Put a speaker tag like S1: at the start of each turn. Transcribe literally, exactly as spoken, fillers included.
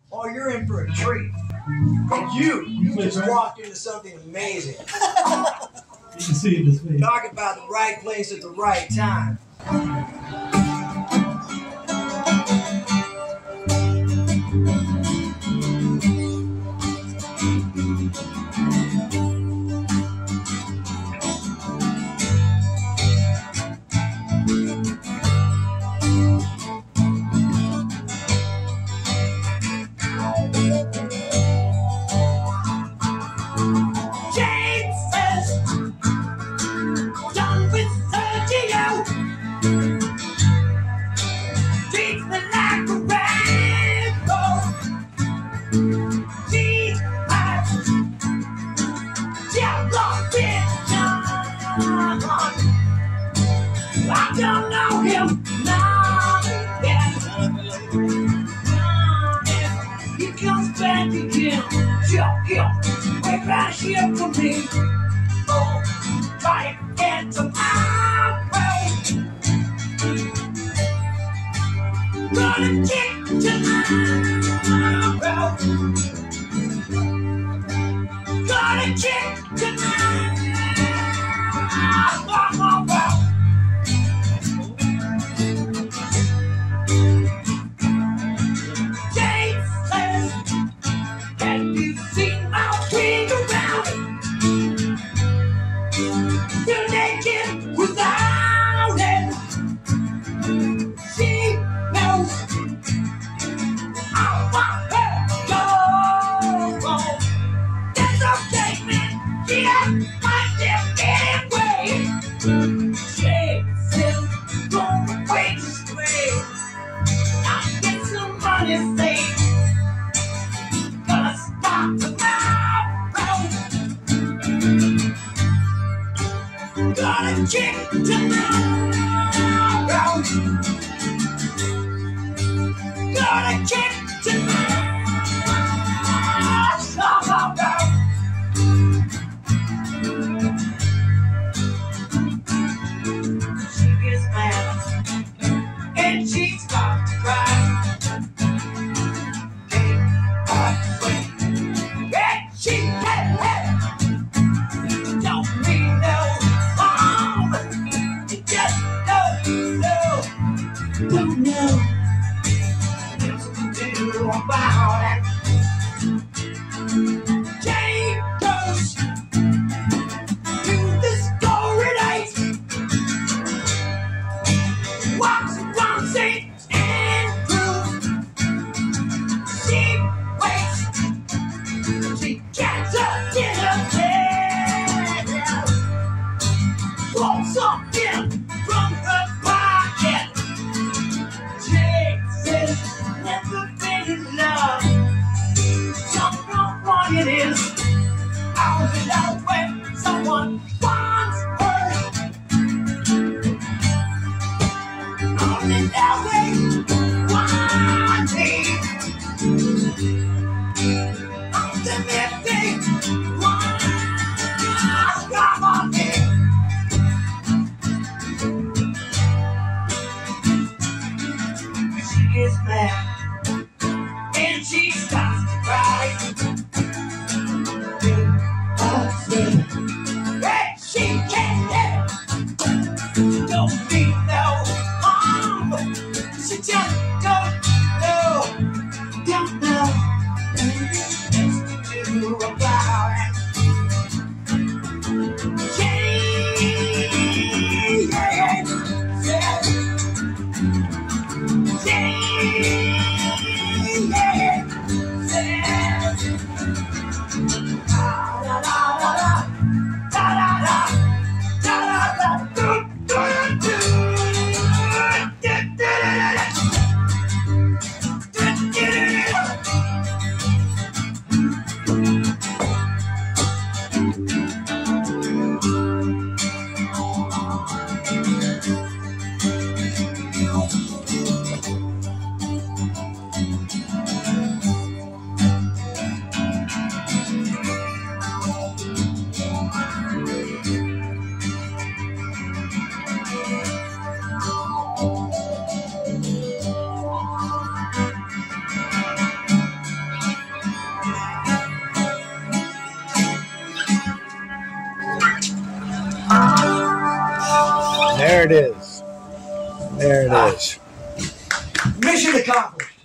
S1: Oh, you're in for a treat. And you, you just walked into something amazing.
S2: You can see it in his face.
S1: Talk about the right place at the right time.
S3: I don't know him now. He comes back again. Jump, jump, wait right here for me. Oh, try to get tomorrow. Gonna kick tomorrow. Gonna kick tomorrow. Gonna kick tomorrow. Gonna kick tomorrow. She gets mad and she starts to cry. And she hey, hey. Don't mean no. Don't know what to do about it. Jane goes to the store at eight, walks around Saint Andrews. She waits, she gets her dinner there, pulls something from her pocket. Never been in love. Don't know what it is. I was in love when someone wants her. Only that way want me. Ultimately want come on me. She is mad. And she starts to cry. Hey, she can't get. Don't be no harm. She just don't know. Don't know what to do about it. Jane, yeah, yeah, Jane.
S4: There it is. There it
S1: Ah.
S4: is.
S1: Mission accomplished.